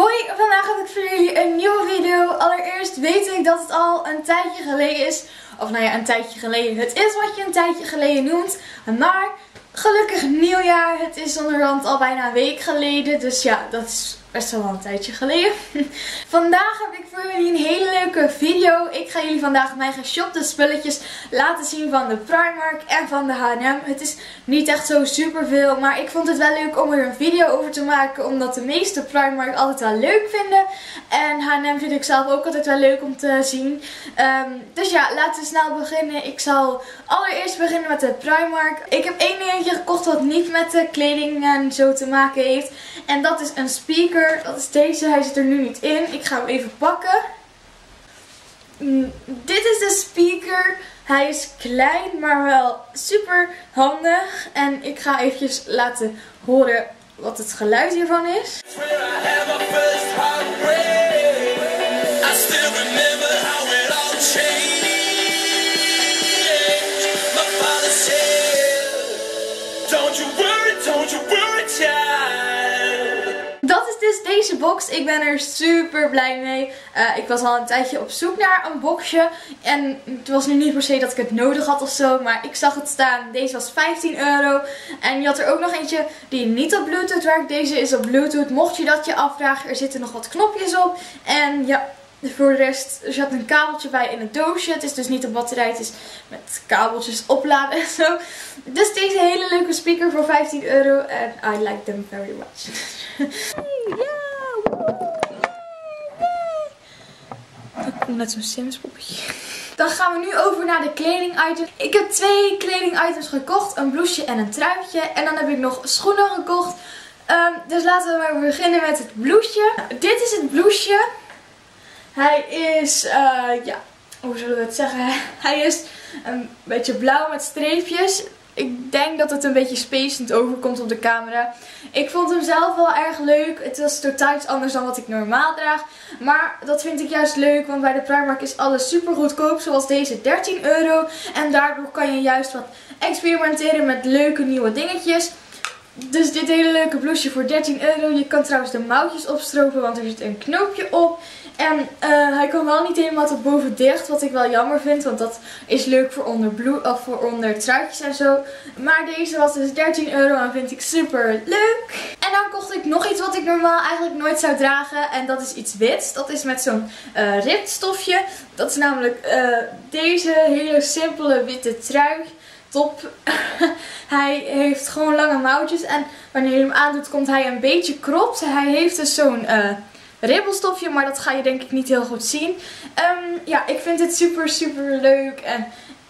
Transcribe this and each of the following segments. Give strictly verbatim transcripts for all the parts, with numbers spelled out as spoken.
Hoi, vandaag heb ik voor jullie een nieuwe video. Allereerst weet ik dat het al een tijdje geleden is. Of nou ja, een tijdje geleden. Het is wat je een tijdje geleden noemt. Maar gelukkig nieuwjaar. Het is onderhand al bijna een week geleden. Dus ja, dat is best wel een tijdje geleden. Vandaag heb ik voor jullie een hele leuke video. Ik ga jullie vandaag mijn geshopte spulletjes laten zien van de Primark en van de H en M. Het is niet echt zo super veel, maar ik vond het wel leuk om er een video over te maken. Omdat de meeste Primark altijd wel leuk vinden. En H en M vind ik zelf ook altijd wel leuk om te zien. Um, dus ja, laten we snel beginnen. Ik zal allereerst beginnen met de Primark. Ik heb één dingetje gekocht wat niet met de kleding en zo te maken heeft. En dat is een speaker. Dat is deze. Hij zit er nu niet in. Ik ga hem even pakken. Mm, dit is de speaker. Hij is klein, maar wel super handig. En ik ga eventjes laten horen wat het geluid hiervan is. Dat is dus deze box. Ik ben er super blij mee. Uh, ik was al een tijdje op zoek naar een boxje. En het was nu niet per se dat ik het nodig had of zo. Maar ik zag het staan. Deze was vijftien euro. En je had er ook nog eentje die niet op Bluetooth werkt. Deze is op Bluetooth. Mocht je dat je afvragen. Er zitten nog wat knopjes op. En ja, voor de rest, er zat een kabeltje bij in het doosje. Het is dus niet op batterij. Het is met kabeltjes opladen en zo. Dus deze hele leuke speaker voor vijftien euro. En I like them very much. Dat komt net zo'n Sims poppetje. Dan gaan we nu over naar de kleding items. Ik heb twee kleding items gekocht. Een blouseje en een truitje. En dan heb ik nog schoenen gekocht. Um, dus laten we maar beginnen met het blouseje. Dit is het blouseje. Hij is, uh, ja, hoe zullen we het zeggen? Hij is een beetje blauw met streepjes. Ik denk dat het een beetje spacend overkomt op de camera. Ik vond hem zelf wel erg leuk. Het was totaal iets anders dan wat ik normaal draag. Maar dat vind ik juist leuk. Want bij de Primark is alles super goedkoop. Zoals deze dertien euro. En daardoor kan je juist wat experimenteren met leuke nieuwe dingetjes. Dus dit hele leuke blouseje voor dertien euro. Je kan trouwens de mouwtjes opstropen. Want er zit een knoopje op. En uh, hij kan wel niet helemaal tot boven dicht, wat ik wel jammer vind, want dat is leuk voor onder, blue, of voor onder truitjes en zo. Maar deze was dus dertien euro en vind ik super leuk. En dan kocht ik nog iets wat ik normaal eigenlijk nooit zou dragen en dat is iets wits. Dat is met zo'n uh, ribstofje. Dat is namelijk uh, deze hele simpele witte trui. Top. Hij heeft gewoon lange mouwtjes en wanneer je hem aandoet komt hij een beetje kropt. Hij heeft dus zo'n Uh, ribbelstofje, maar dat ga je denk ik niet heel goed zien. Um, ja, ik vind het super super leuk en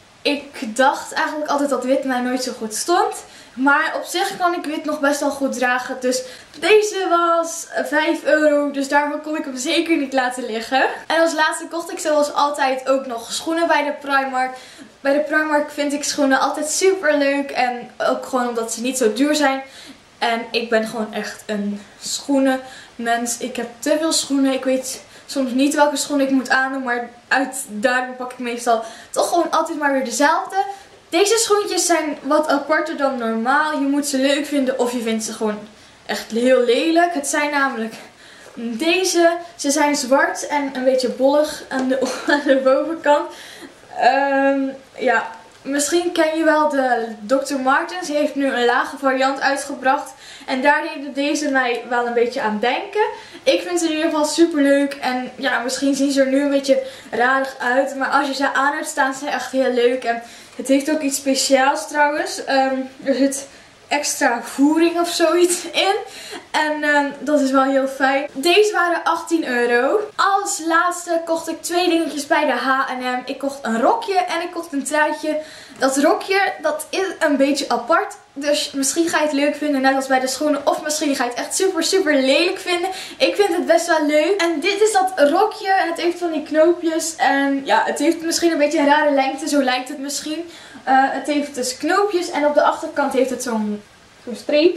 ik dacht eigenlijk altijd dat wit mij nooit zo goed stond. Maar op zich kan ik wit nog best wel goed dragen. Dus deze was vijf euro. Dus daarvoor kon ik hem zeker niet laten liggen. En als laatste kocht ik zoals altijd ook nog schoenen bij de Primark. Bij de Primark vind ik schoenen altijd super leuk. En ook gewoon omdat ze niet zo duur zijn. En ik ben gewoon echt een schoenenmens. Ik heb te veel schoenen. Ik weet soms niet welke schoenen ik moet aandoen. Maar uit daarom pak ik meestal toch gewoon altijd maar weer dezelfde. Deze schoentjes zijn wat aparter dan normaal. Je moet ze leuk vinden of je vindt ze gewoon echt heel lelijk. Het zijn namelijk deze. Ze zijn zwart en een beetje bollig aan de, aan de bovenkant. Um, ja, misschien ken je wel de dokter Martens. Die heeft nu een lage variant uitgebracht. En daar deden deze mij wel een beetje aan denken. Ik vind ze in ieder geval super leuk. En ja, misschien zien ze er nu een beetje rarig uit. Maar als je ze aan hebt staan, zijn ze echt heel leuk. En het heeft ook iets speciaals trouwens. Um, er zit extra voering of zoiets in. En um, dat is wel heel fijn. Deze waren achttien euro. Als laatste kocht ik twee dingetjes bij de H en M. Ik kocht een rokje en ik kocht een truitje. Dat rokje, dat is een beetje apart. Dus misschien ga je het leuk vinden, net als bij de schoenen. Of misschien ga je het echt super super lelijk vinden. Ik vind het best wel leuk. En dit is dat rokje. En het heeft van die knoopjes. En ja, het heeft misschien een beetje een rare lengte. Zo lijkt het misschien. Uh, het heeft dus knoopjes. En op de achterkant heeft het zo'n zo'n streep.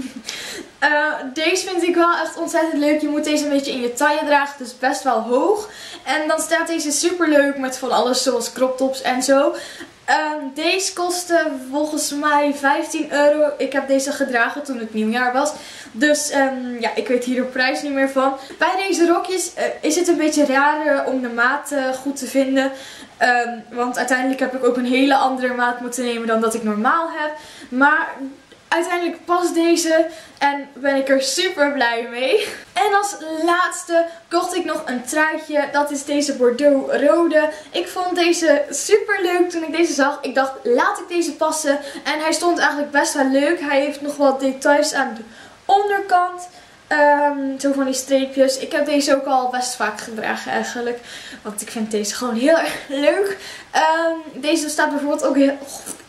Uh, deze vind ik wel echt ontzettend leuk. Je moet deze een beetje in je taille dragen. Dus best wel hoog. En dan staat deze super leuk met van alles zoals crop tops en zo. Um, deze kostte volgens mij vijftien euro. Ik heb deze gedragen toen het nieuwjaar was. Dus um, ja, ik weet hier de prijs niet meer van. Bij deze rokjes uh, is het een beetje raar uh, om de maat uh, goed te vinden. Um, want uiteindelijk heb ik ook een hele andere maat moeten nemen dan dat ik normaal heb. Maar uiteindelijk past deze en ben ik er super blij mee. En als laatste kocht ik nog een truitje. Dat is deze Bordeaux rode. Ik vond deze super leuk toen ik deze zag. Ik dacht, laat ik deze passen. En hij stond eigenlijk best wel leuk. Hij heeft nog wat details aan de onderkant. Um, zo van die streepjes. Ik heb deze ook al best vaak gedragen eigenlijk. Want ik vind deze gewoon heel erg leuk. Um, deze staat bijvoorbeeld ook heel...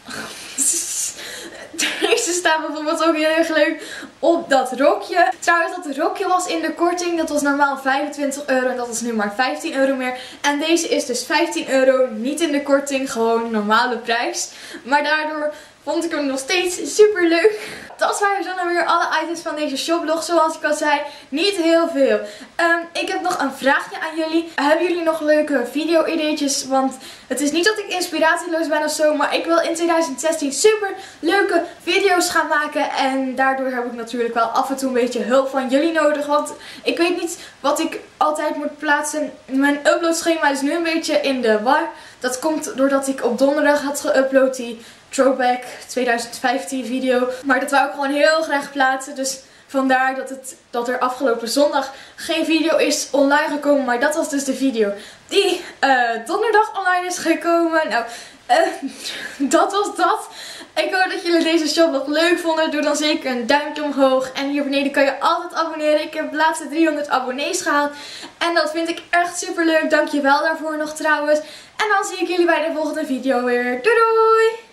Deze staat bijvoorbeeld ook heel erg leuk op dat rokje. Trouwens, dat rokje was in de korting. Dat was normaal vijfentwintig euro en dat is nu maar vijftien euro meer. En deze is dus vijftien euro. Niet in de korting, gewoon normale prijs. Maar daardoor vond ik hem nog steeds super leuk. Dat waren zo dan weer alle items van deze shoplog. Zoals ik al zei, niet heel veel. Um, ik heb nog een vraagje aan jullie. Hebben jullie nog leuke video-ideetjes? Want het is niet dat ik inspiratieloos ben of zo. Maar ik wil in tweeduizend zestien super leuke video's gaan maken. En daardoor heb ik natuurlijk wel af en toe een beetje hulp van jullie nodig. Want ik weet niet wat ik altijd moet plaatsen. Mijn uploadschema is nu een beetje in de war. Dat komt doordat ik op donderdag had geüpload die Throwback tweeduizend vijftien video. Maar dat wou ik gewoon heel graag plaatsen. Dus vandaar dat, het, dat er afgelopen zondag geen video is online gekomen. Maar dat was dus de video die uh, donderdag online is gekomen. Nou, uh, dat was dat. Ik hoop dat jullie deze shoplog leuk vonden. Doe dan zeker een duimpje omhoog. En hier beneden kan je altijd abonneren. Ik heb de laatste driehonderd abonnees gehaald. En dat vind ik echt super leuk. Dankjewel daarvoor nog trouwens. En dan zie ik jullie bij de volgende video weer. Doei doei!